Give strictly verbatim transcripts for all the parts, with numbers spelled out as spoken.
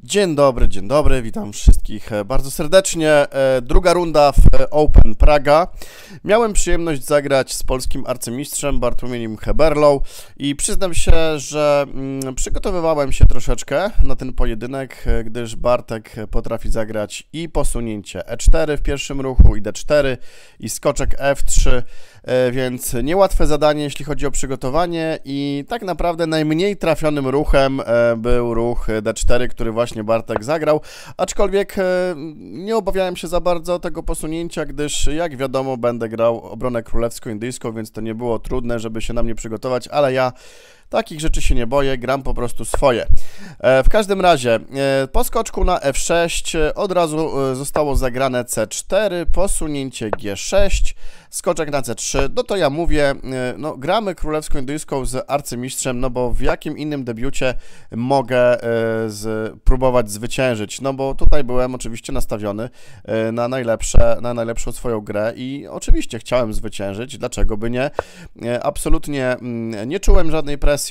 Dzień dobry, dzień dobry, witam wszystkich bardzo serdecznie. Druga runda w Open Praga. Miałem przyjemność zagrać z polskim arcymistrzem Bartłomiejem Heberlą i przyznam się, że przygotowywałem się troszeczkę na ten pojedynek, gdyż Bartek potrafi zagrać i posunięcie E cztery w pierwszym ruchu, i D cztery, i skoczek F trzy, więc niełatwe zadanie, jeśli chodzi o przygotowanie, i tak naprawdę najmniej trafionym ruchem był ruch D cztery, który właśnie Bartek zagrał, aczkolwiek nie obawiałem się za bardzo tego posunięcia, gdyż jak wiadomo będę grał obronę królewsko-indyjską, więc to nie było trudne, żeby się na mnie przygotować, ale ja takich rzeczy się nie boję, gram po prostu swoje. W każdym razie, po skoczku na F sześć od razu zostało zagrane C cztery, posunięcie G sześć, skoczek na C trzy, no to ja mówię, no gramy królewsko-indyjską z arcymistrzem, no bo w jakim innym debiucie mogę z, próbować zwyciężyć, no bo tutaj byłem oczywiście nastawiony na, najlepsze, na najlepszą swoją grę i oczywiście chciałem zwyciężyć, dlaczego by nie, absolutnie nie czułem żadnej presji.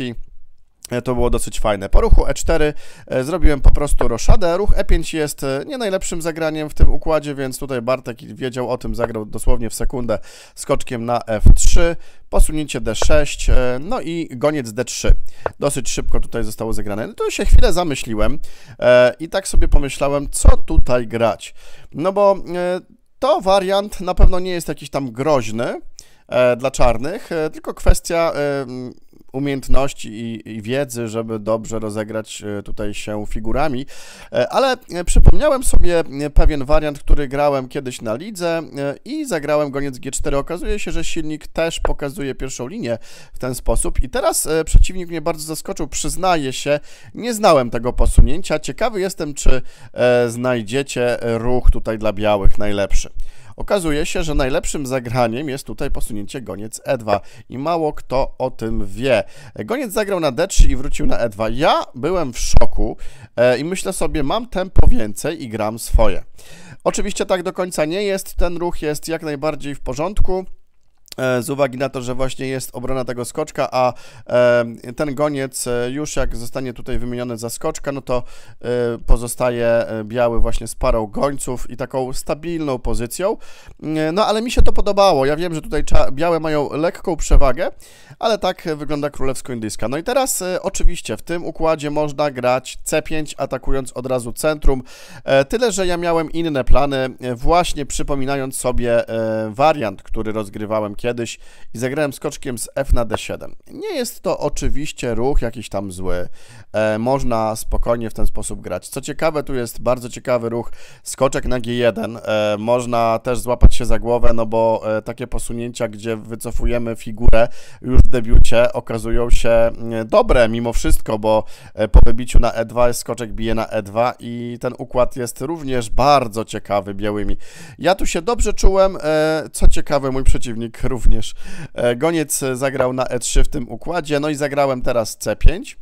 To było dosyć fajne. Po ruchu E cztery zrobiłem po prostu roszadę. Ruch E pięć jest nie najlepszym zagraniem w tym układzie, więc tutaj Bartek wiedział o tym, zagrał dosłownie w sekundę skoczkiem na F trzy, posunięcie D sześć, no i goniec D trzy. Dosyć szybko tutaj zostało zagrane. No to się chwilę zamyśliłem i tak sobie pomyślałem, co tutaj grać. No bo to wariant na pewno nie jest jakiś tam groźny dla czarnych, tylko kwestia umiejętności i, i wiedzy, żeby dobrze rozegrać tutaj się figurami, ale przypomniałem sobie pewien wariant, który grałem kiedyś na lidze i zagrałem goniec G cztery. Okazuje się, że silnik też pokazuje pierwszą linię w ten sposób i teraz przeciwnik mnie bardzo zaskoczył, przyznaję się, nie znałem tego posunięcia. Ciekawy jestem, czy znajdziecie ruch tutaj dla białych najlepszy. Okazuje się, że najlepszym zagraniem jest tutaj posunięcie goniec E dwa i mało kto o tym wie. Goniec zagrał na D trzy i wrócił na E dwa. Ja byłem w szoku i myślę sobie, mam tempo więcej i gram swoje. Oczywiście tak do końca nie jest, ten ruch jest jak najbardziej w porządku, z uwagi na to, że właśnie jest obrona tego skoczka, a ten goniec już jak zostanie tutaj wymieniony za skoczka, no to pozostaje biały właśnie z parą gońców i taką stabilną pozycją. No ale mi się to podobało. Ja wiem, że tutaj białe mają lekką przewagę, ale tak wygląda królewsko-indyjska. No i teraz oczywiście w tym układzie można grać C pięć, atakując od razu centrum. Tyle, że ja miałem inne plany, właśnie przypominając sobie wariant, który rozgrywałem kiedyś i zagrałem skoczkiem z F na D siedem. Nie jest to oczywiście ruch jakiś tam zły, e, można spokojnie w ten sposób grać. Co ciekawe, tu jest bardzo ciekawy ruch skoczek na G jeden, e, można też złapać się za głowę, no bo e, takie posunięcia, gdzie wycofujemy figurę już w debiucie, okazują się e, dobre mimo wszystko, bo e, po wybiciu na E dwa skoczek bije na E dwa i ten układ jest również bardzo ciekawy białymi. Ja tu się dobrze czułem, e, co ciekawe, mój przeciwnik również. Goniec zagrał na E trzy w tym układzie, no i zagrałem teraz C pięć.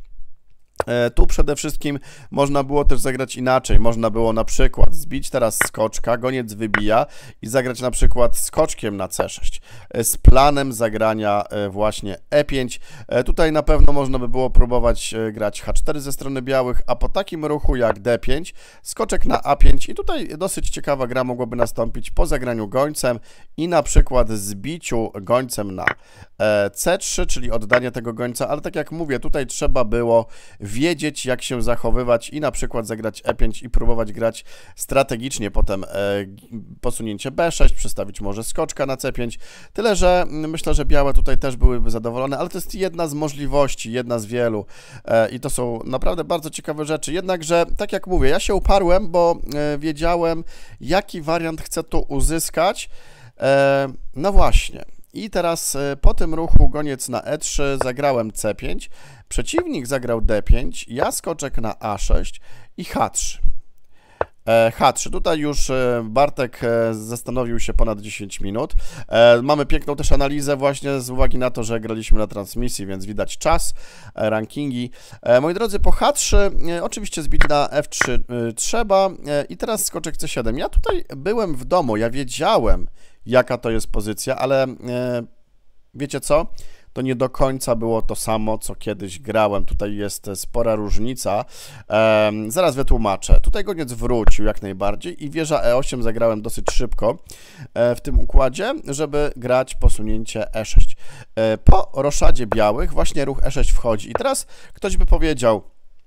Tu przede wszystkim można było też zagrać inaczej, można było na przykład zbić teraz skoczka, goniec wybija i zagrać na przykład skoczkiem na C sześć z planem zagrania właśnie E pięć. Tutaj na pewno można by było próbować grać H cztery ze strony białych, a po takim ruchu jak D pięć, skoczek na A pięć i tutaj dosyć ciekawa gra mogłaby nastąpić po zagraniu gońcem i na przykład zbiciu gońcem na C trzy, czyli oddanie tego gońca, ale tak jak mówię, tutaj trzeba było wiedzieć, jak się zachowywać i na przykład zagrać E pięć i próbować grać strategicznie, potem e, posunięcie B sześć, przestawić może skoczka na C pięć, tyle, że myślę, że białe tutaj też byłyby zadowolone, ale to jest jedna z możliwości, jedna z wielu e, i to są naprawdę bardzo ciekawe rzeczy, jednakże, tak jak mówię, ja się uparłem, bo e, wiedziałem, jaki wariant chcę tu uzyskać, e, no właśnie. I teraz po tym ruchu goniec na E trzy zagrałem C pięć, przeciwnik zagrał D pięć, ja skoczek na A sześć i H trzy. H trzy. Tutaj już Bartek zastanowił się ponad dziesięć minut. Mamy piękną też analizę właśnie z uwagi na to, że graliśmy na transmisji, więc widać czas, rankingi. Moi drodzy, po H trzy oczywiście zbić na F trzy trzeba i teraz skoczek C siedem. Ja tutaj byłem w domu, ja wiedziałem, jaka to jest pozycja, ale wiecie co? to nie do końca było to samo, co kiedyś grałem. Tutaj jest spora różnica. Ehm, zaraz wytłumaczę. Tutaj goniec wrócił jak najbardziej i wieża e osiem zagrałem dosyć szybko e, w tym układzie, żeby grać posunięcie e sześć. E, po roszadzie białych właśnie ruch e sześć wchodzi. I teraz ktoś by powiedział,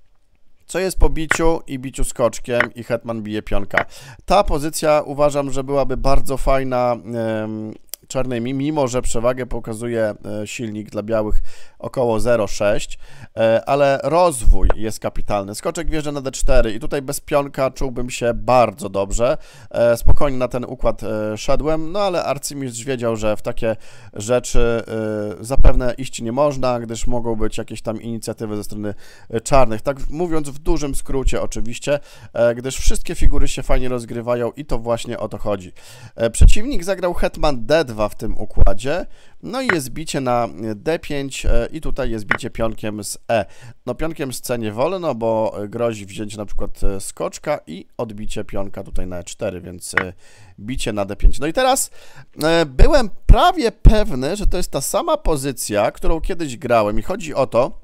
co jest po biciu i biciu skoczkiem i hetman bije pionka. Ta pozycja uważam, że byłaby bardzo fajna em, czarnymi, mimo że przewagę pokazuje silnik dla białych około zero przecinek sześć, ale rozwój jest kapitalny. Skoczek wjeżdża na d cztery i tutaj bez pionka czułbym się bardzo dobrze. Spokojnie na ten układ szedłem, no ale arcymistrz wiedział, że w takie rzeczy zapewne iść nie można, gdyż mogą być jakieś tam inicjatywy ze strony czarnych. Tak mówiąc w dużym skrócie oczywiście, gdyż wszystkie figury się fajnie rozgrywają i to właśnie o to chodzi. Przeciwnik zagrał hetman d dwa w tym układzie, no i jest bicie na d pięć i tutaj jest bicie pionkiem z e. No pionkiem z c nie wolno, bo grozi wzięcie na przykład skoczka i odbicie pionka tutaj na e cztery, więc bicie na d pięć. No i teraz byłem prawie pewny, że to jest ta sama pozycja, którą kiedyś grałem i chodzi o to,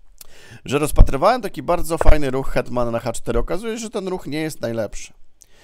że rozpatrywałem taki bardzo fajny ruch hetmana na h cztery. Okazuje się, że ten ruch nie jest najlepszy.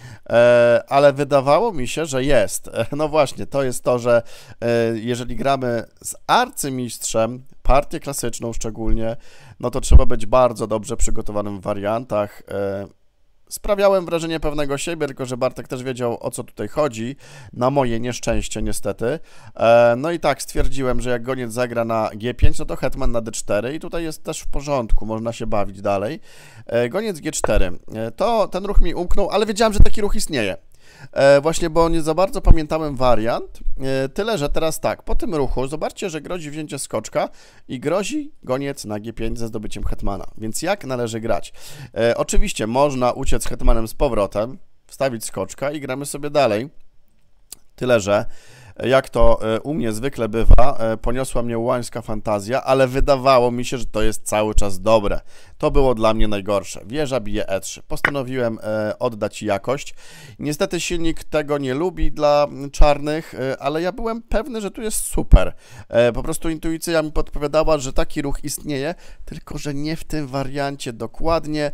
E, ale wydawało mi się, że jest. E, no właśnie, to jest to, że e, jeżeli gramy z arcymistrzem, partię klasyczną szczególnie, no to trzeba być bardzo dobrze przygotowanym w wariantach. E, Sprawiałem wrażenie pewnego siebie, tylko że Bartek też wiedział, o co tutaj chodzi, na moje nieszczęście niestety. E, no i tak stwierdziłem, że jak goniec zagra na g pięć, no to hetman na d cztery i tutaj jest też w porządku, można się bawić dalej. E, goniec g cztery, e, to ten ruch mi umknął, ale wiedziałem, że taki ruch istnieje. E, właśnie, bo nie za bardzo pamiętałem wariant, e, tyle, że teraz tak, po tym ruchu zobaczcie, że grozi wzięcie skoczka i grozi goniec na g pięć ze zdobyciem hetmana, więc jak należy grać? E, oczywiście można uciec hetmanem z powrotem, wstawić skoczka i gramy sobie dalej, tyle, że jak to u mnie zwykle bywa, poniosła mnie łańska fantazja, ale wydawało mi się, że to jest cały czas dobre. To było dla mnie najgorsze. Wieża bije e trzy. Postanowiłem oddać jakość. Niestety silnik tego nie lubi dla czarnych, ale ja byłem pewny, że tu jest super. Po prostu intuicja mi podpowiadała, że taki ruch istnieje, tylko że nie w tym wariancie dokładnie.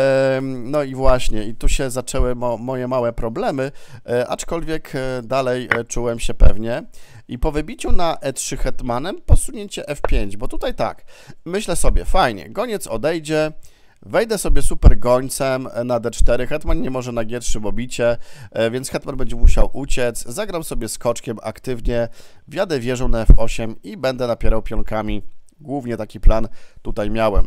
No i właśnie, i tu się zaczęły mo moje małe problemy, aczkolwiek dalej czułem się pewnie. Pewnie. I po wybiciu na e trzy hetmanem posunięcie f pięć, bo tutaj tak, myślę sobie, fajnie, goniec odejdzie, wejdę sobie super gońcem na d cztery, hetman nie może na g trzy, bo bicie, więc hetman będzie musiał uciec, zagram sobie skoczkiem aktywnie, wjadę wieżą na f osiem i będę napierał pionkami, głównie taki plan tutaj miałem.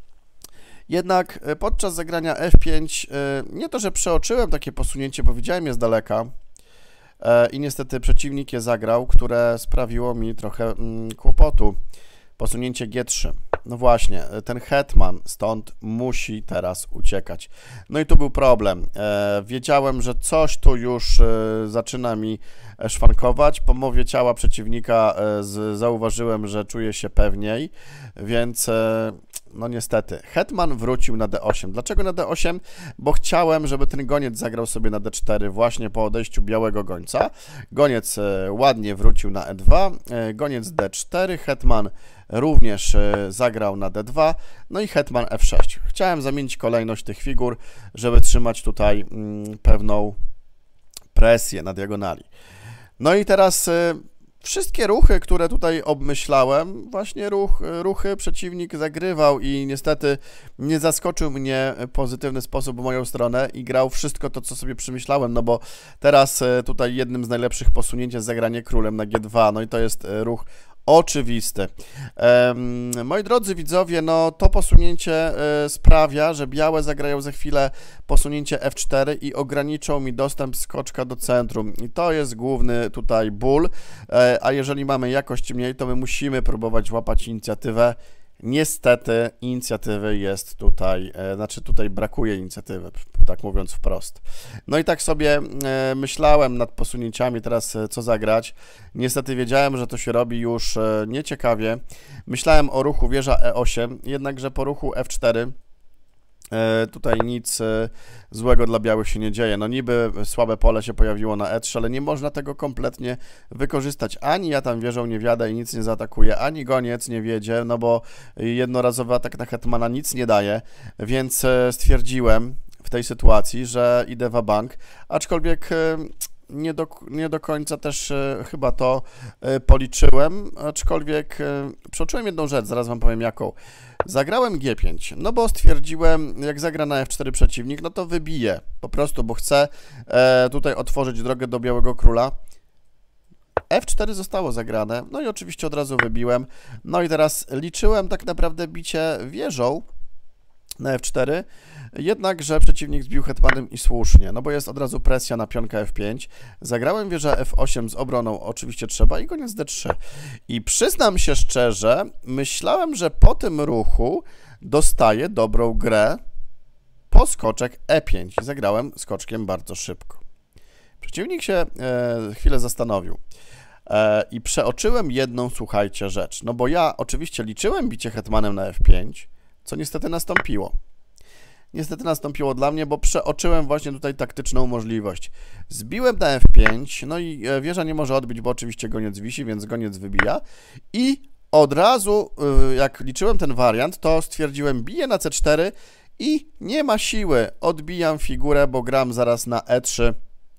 Jednak podczas zagrania f pięć, nie to, że przeoczyłem takie posunięcie, bo widziałem je z daleka, i niestety przeciwnik je zagrał, które sprawiło mi trochę mm, kłopotu. Posunięcie g trzy. No właśnie, ten hetman stąd musi teraz uciekać. No i tu był problem. E, wiedziałem, że coś tu już e, zaczyna mi szwankować. Po mowie ciała przeciwnika e, z, zauważyłem, że czuję się pewniej, więc e, no niestety. Hetman wrócił na d osiem. Dlaczego na d osiem? Bo chciałem, żeby ten goniec zagrał sobie na d cztery właśnie po odejściu białego gońca. Goniec e, ładnie wrócił na e dwa, e, goniec d cztery, hetman również zagrał na d dwa, no i hetman f sześć. Chciałem zamienić kolejność tych figur, żeby trzymać tutaj mm, pewną presję na diagonali. No i teraz y, wszystkie ruchy, które tutaj obmyślałem, właśnie ruch, ruchy przeciwnik zagrywał i niestety nie zaskoczył mnie w pozytywny sposób w moją stronę i grał wszystko to, co sobie przemyślałem, no bo teraz y, tutaj jednym z najlepszych posunięć jest zagranie królem na g dwa, no i to jest y, ruch oczywisty. Um, moi drodzy widzowie, no to posunięcie y, sprawia, że białe zagrają za chwilę posunięcie f cztery i ograniczą mi dostęp skoczka do centrum. I to jest główny tutaj ból, e, a jeżeli mamy jakość mniej, to my musimy próbować łapać inicjatywę. Niestety inicjatywy jest tutaj, e, znaczy tutaj brakuje inicjatywy, tak mówiąc wprost. No i tak sobie e, myślałem nad posunięciami teraz, e, co zagrać. Niestety wiedziałem, że to się robi już e, nieciekawie. Myślałem o ruchu wieża e osiem, jednakże po ruchu f cztery Tutaj nic złego dla białych się nie dzieje. No niby słabe pole się pojawiło na e trzy, ale nie można tego kompletnie wykorzystać. Ani ja tam wieżą nie wjadę i nic nie zaatakuję, ani goniec nie wiedzie, no bo jednorazowy atak na hetmana nic nie daje, więc stwierdziłem w tej sytuacji, że idę w bank, aczkolwiek nie do, nie do końca też e, chyba to e, policzyłem, aczkolwiek e, przeoczyłem jedną rzecz, zaraz wam powiem jaką. Zagrałem G pięć, no bo stwierdziłem, jak zagra na F cztery przeciwnik, no to wybiję, po prostu, bo chcę e, tutaj otworzyć drogę do białego króla. F cztery zostało zagrane, no i oczywiście od razu wybiłem. No i teraz liczyłem tak naprawdę bicie wieżą na F cztery, jednakże przeciwnik zbił hetmanem i słusznie, no bo jest od razu presja na pionka F pięć. Zagrałem wieżę F osiem z obroną, oczywiście trzeba, i koniec D trzy. I przyznam się szczerze, myślałem, że po tym ruchu dostaję dobrą grę po skoczek E pięć. I zagrałem skoczkiem bardzo szybko. Przeciwnik się e, chwilę zastanowił. E, I przeoczyłem jedną, słuchajcie, rzecz. No bo ja oczywiście liczyłem bicie hetmanem na F pięć, co niestety nastąpiło. Niestety nastąpiło dla mnie, bo przeoczyłem właśnie tutaj taktyczną możliwość. Zbiłem na F pięć, no i wieża nie może odbić, bo oczywiście goniec wisi, więc goniec wybija. I od razu, jak liczyłem ten wariant, to stwierdziłem, biję na C cztery i nie ma siły. Odbijam figurę, bo gram zaraz na E trzy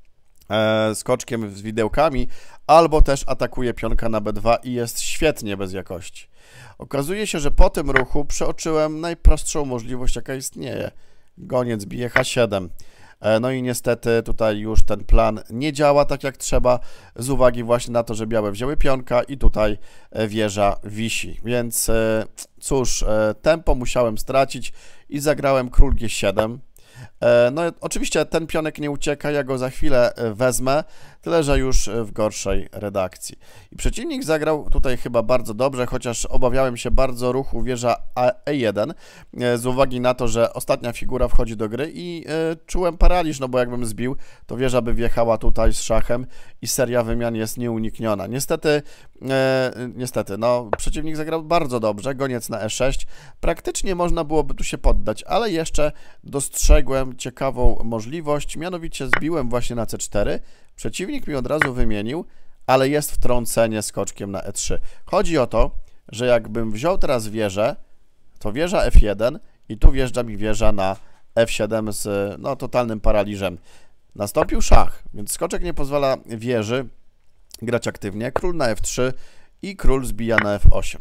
e, skoczkiem z widełkami, albo też atakuję pionka na B dwa i jest świetnie bez jakości. Okazuje się, że po tym ruchu przeoczyłem najprostszą możliwość, jaka istnieje. Goniec bije H siedem. No i niestety tutaj już ten plan nie działa tak jak trzeba, z uwagi właśnie na to, że białe wzięły pionka i tutaj wieża wisi. Więc cóż, tempo musiałem stracić i zagrałem król G siedem. No oczywiście ten pionek nie ucieka, ja go za chwilę wezmę, tyle że już w gorszej redakcji. I przeciwnik zagrał tutaj chyba bardzo dobrze, chociaż obawiałem się bardzo ruchu wieża E jeden z uwagi na to, że ostatnia figura wchodzi do gry i czułem paraliż, no bo jakbym zbił, to wieża by wjechała tutaj z szachem i seria wymian jest nieunikniona. Niestety, e, niestety, no przeciwnik zagrał bardzo dobrze, goniec na E sześć, praktycznie można byłoby tu się poddać, ale jeszcze dostrzegłem ciekawą możliwość, mianowicie zbiłem właśnie na C cztery, przeciwnik mi od razu wymienił, ale jest wtrącenie skoczkiem na E trzy. Chodzi o to, że jakbym wziął teraz wieżę, to wieża F jeden i tu wjeżdża mi wieża na F siedem z no, totalnym paraliżem. Nastąpił szach, więc skoczek nie pozwala wieży grać aktywnie, król na F trzy i król zbija na F osiem.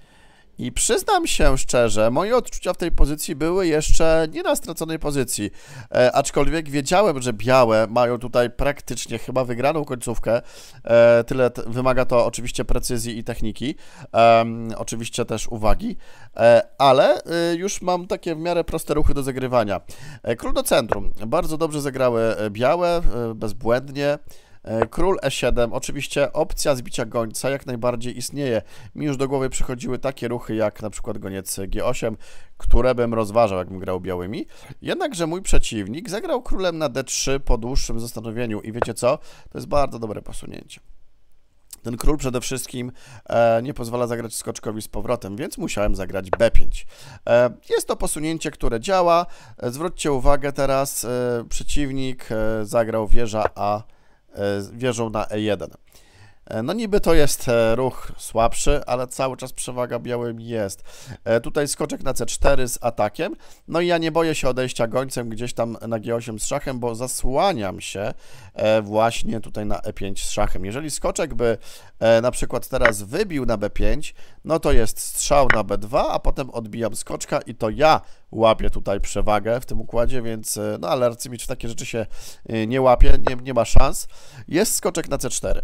I przyznam się szczerze, moje odczucia w tej pozycji były jeszcze nie na straconej pozycji, e, aczkolwiek wiedziałem, że białe mają tutaj praktycznie chyba wygraną końcówkę, e, tyle wymaga to oczywiście precyzji i techniki, e, oczywiście też uwagi, e, ale e, już mam takie w miarę proste ruchy do zagrywania. E, król do centrum, bardzo dobrze zagrały białe, e, bezbłędnie. Król E siedem, oczywiście opcja zbicia gońca jak najbardziej istnieje. Mi już do głowy przychodziły takie ruchy jak na przykład goniec G osiem, które bym rozważał, jakbym grał białymi. Jednakże mój przeciwnik zagrał królem na D trzy po dłuższym zastanowieniu i wiecie co? To jest bardzo dobre posunięcie. Ten król przede wszystkim e, nie pozwala zagrać skoczkowi z powrotem, więc musiałem zagrać B pięć. E, jest to posunięcie, które działa. E, zwróćcie uwagę teraz, e, przeciwnik e, zagrał wieża A wieżą na E jeden. No niby to jest ruch słabszy, ale cały czas przewaga białym jest. Tutaj skoczek na C cztery z atakiem. No i ja nie boję się odejścia gońcem gdzieś tam na G osiem z szachem, bo zasłaniam się właśnie tutaj na E pięć z szachem. Jeżeli skoczek by na przykład teraz wybił na B pięć, no to jest strzał na B dwa, a potem odbijam skoczka i to ja łapię tutaj przewagę w tym układzie, więc no ale arcymicz w takie rzeczy się nie łapie, nie, nie ma szans. Jest skoczek na C cztery.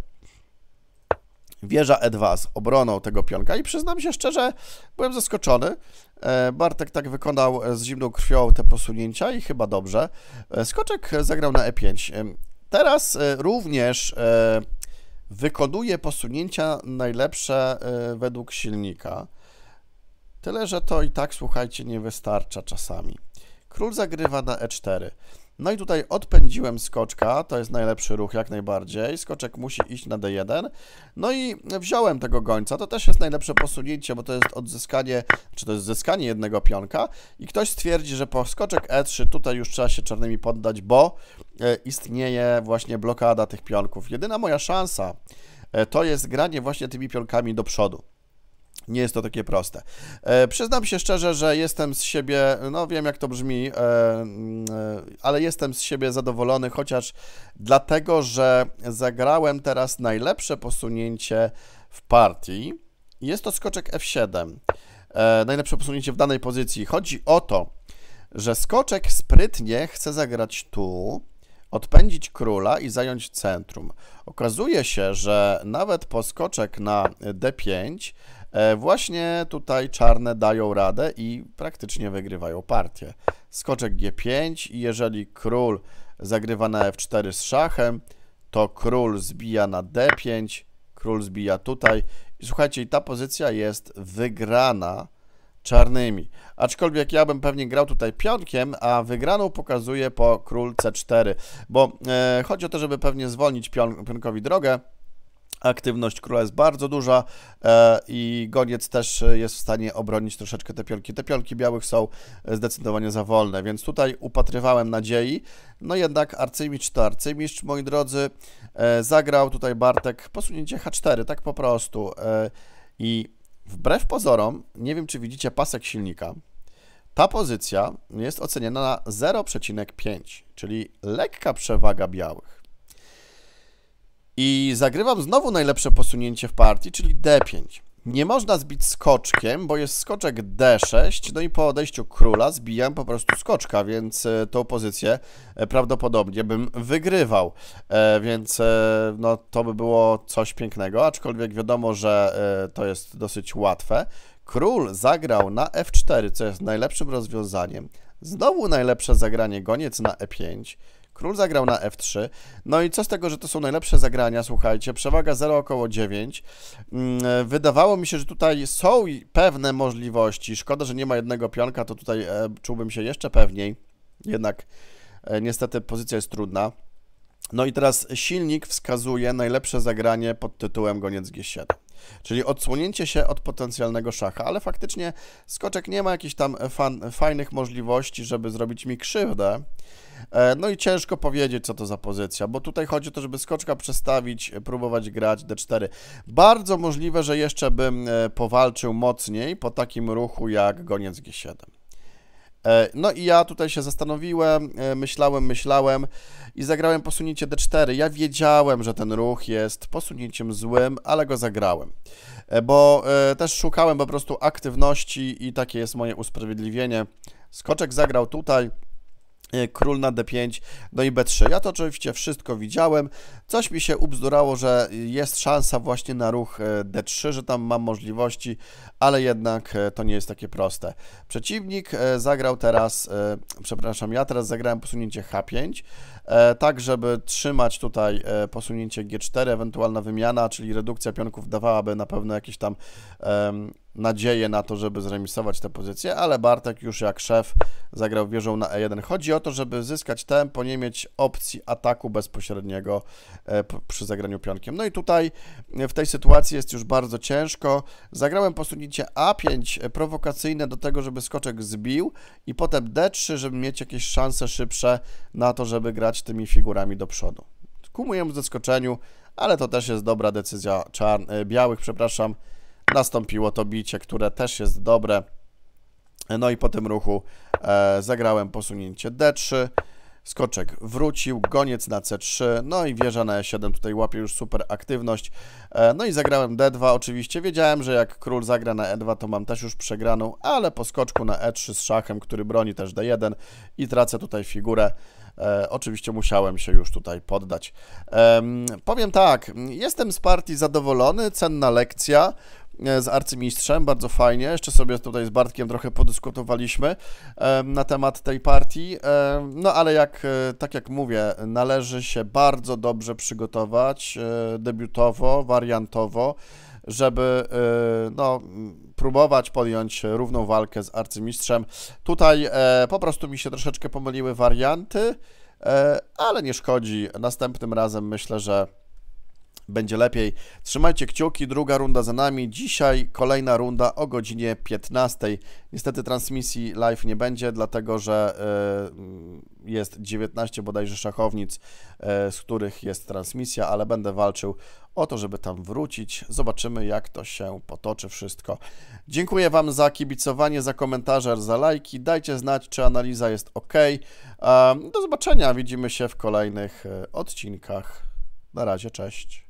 Wieża E dwa z obroną tego pionka i przyznam się szczerze, byłem zaskoczony. Bartek tak wykonał z zimną krwią te posunięcia i chyba dobrze. Skoczek zagrał na E pięć. Teraz również wykonuje posunięcia najlepsze według silnika. Tyle, że to i tak, słuchajcie, nie wystarcza czasami. Król zagrywa na E cztery. No i tutaj odpędziłem skoczka, to jest najlepszy ruch jak najbardziej, skoczek musi iść na D jeden, no i wziąłem tego gońca, to też jest najlepsze posunięcie, bo to jest odzyskanie, czy to jest zyskanie jednego pionka i ktoś stwierdzi, że po skoczek E trzy tutaj już trzeba się czarnymi poddać, bo istnieje właśnie blokada tych pionków. Jedyna moja szansa to jest granie właśnie tymi pionkami do przodu. Nie jest to takie proste. E, przyznam się szczerze, że jestem z siebie, no wiem jak to brzmi, e, e, ale jestem z siebie zadowolony, chociaż dlatego, że zagrałem teraz najlepsze posunięcie w partii. Jest to skoczek F siedem. E, najlepsze posunięcie w danej pozycji. Chodzi o to, że skoczek sprytnie chce zagrać tu, odpędzić króla i zająć centrum. Okazuje się, że nawet po skoczek na D pięć właśnie tutaj czarne dają radę i praktycznie wygrywają partię. Skoczek G pięć i jeżeli król zagrywa na F cztery z szachem, to król zbija na D pięć, król zbija tutaj i słuchajcie, i ta pozycja jest wygrana czarnymi. Aczkolwiek ja bym pewnie grał tutaj pionkiem, a wygraną pokazuje po król C cztery, bo e, chodzi o to, żeby pewnie zwolnić pion, pionkowi drogę. Aktywność króla jest bardzo duża e, i goniec też jest w stanie obronić troszeczkę te pionki. Te pionki białych są zdecydowanie za wolne, więc tutaj upatrywałem nadziei. No jednak arcymistrz to arcymistrz, moi drodzy. E, zagrał tutaj Bartek posunięcie H cztery, tak po prostu. E, I wbrew pozorom, nie wiem czy widzicie pasek silnika, ta pozycja jest oceniana na zero przecinek pięć, czyli lekka przewaga białych. I zagrywam znowu najlepsze posunięcie w partii, czyli D pięć. Nie można zbić skoczkiem, bo jest skoczek D sześć, no i po odejściu króla zbijam po prostu skoczka, więc tą pozycję prawdopodobnie bym wygrywał. Więc no, to by było coś pięknego, aczkolwiek wiadomo, że to jest dosyć łatwe. Król zagrał na F cztery, co jest najlepszym rozwiązaniem. Znowu najlepsze zagranie, goniec na E pięć. Król zagrał na F trzy. No i co z tego, że to są najlepsze zagrania, słuchajcie, przewaga zero około dziewięć. Wydawało mi się, że tutaj są pewne możliwości. Szkoda, że nie ma jednego pionka, to tutaj e, czułbym się jeszcze pewniej. Jednak e, niestety pozycja jest trudna. No i teraz silnik wskazuje najlepsze zagranie pod tytułem goniec G siedem. Czyli odsłonięcie się od potencjalnego szacha, ale faktycznie skoczek nie ma jakichś tam fan, fajnych możliwości, żeby zrobić mi krzywdę. No i ciężko powiedzieć, co to za pozycja, bo tutaj chodzi o to, żeby skoczka przestawić, próbować grać D cztery. Bardzo możliwe, że jeszcze bym powalczył mocniej po takim ruchu jak goniec G siedem. No i ja tutaj się zastanowiłem, myślałem, myślałem i zagrałem posunięcie D cztery. Ja wiedziałem, że ten ruch jest posunięciem złym, ale go zagrałem, bo też szukałem po prostu aktywności i takie jest moje usprawiedliwienie. Skoczek zagrał tutaj, król na D pięć, no i B trzy. Ja to oczywiście wszystko widziałem. Coś mi się ubzdurało, że jest szansa właśnie na ruch D trzy, że tam mam możliwości, ale jednak to nie jest takie proste. Przeciwnik zagrał teraz, przepraszam, ja teraz zagrałem posunięcie H pięć, tak żeby trzymać tutaj posunięcie G cztery, ewentualna wymiana, czyli redukcja pionków dawałaby na pewno jakieś tam um, nadzieję na to, żeby zremisować tę pozycję, ale Bartek już jak szef zagrał wieżą na E jeden. Chodzi o to, żeby zyskać tempo, nie mieć opcji ataku bezpośredniego przy zagraniu pionkiem. No i tutaj w tej sytuacji jest już bardzo ciężko. Zagrałem posunięcie A pięć prowokacyjne do tego, żeby skoczek zbił i potem D trzy, żeby mieć jakieś szanse szybsze na to, żeby grać tymi figurami do przodu. Ku mojemu zaskoczeniu, ale to też jest dobra decyzja czarn- białych, przepraszam. Nastąpiło to bicie, które też jest dobre. No i po tym ruchu e, zagrałem posunięcie D trzy. Skoczek wrócił, goniec na C trzy, no i wieża na E siedem, tutaj łapie już super aktywność. E, no i zagrałem D dwa, oczywiście wiedziałem, że jak król zagra na E dwa, to mam też już przegraną, ale po skoczku na E trzy z szachem, który broni też D jeden i tracę tutaj figurę. E, oczywiście musiałem się już tutaj poddać. E, powiem tak, jestem z partii zadowolony, cenna lekcja z arcymistrzem, bardzo fajnie. Jeszcze sobie tutaj z Bartkiem trochę podyskutowaliśmy e, na temat tej partii. E, no ale jak, e, tak jak mówię, należy się bardzo dobrze przygotować, e, debiutowo, wariantowo, żeby e, no, próbować podjąć równą walkę z arcymistrzem. Tutaj e, po prostu mi się troszeczkę pomyliły warianty. ale nie szkodzi. Następnym razem myślę, że będzie lepiej. Trzymajcie kciuki, druga runda za nami. Dzisiaj kolejna runda o godzinie piętnastej. Niestety transmisji live nie będzie, dlatego że jest dziewiętnaście bodajże szachownic, z których jest transmisja, ale będę walczył o to, żeby tam wrócić. Zobaczymy, jak to się potoczy wszystko. Dziękuję Wam za kibicowanie, za komentarze, za lajki. Dajcie znać, czy analiza jest ok. Do zobaczenia. Widzimy się w kolejnych odcinkach. Na razie, cześć.